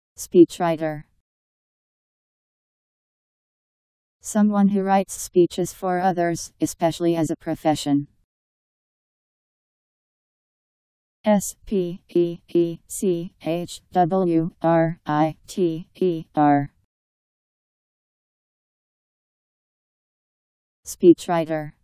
Speechwriter. Someone who writes speeches for others, especially as a profession. Speechwriter. Speechwriter.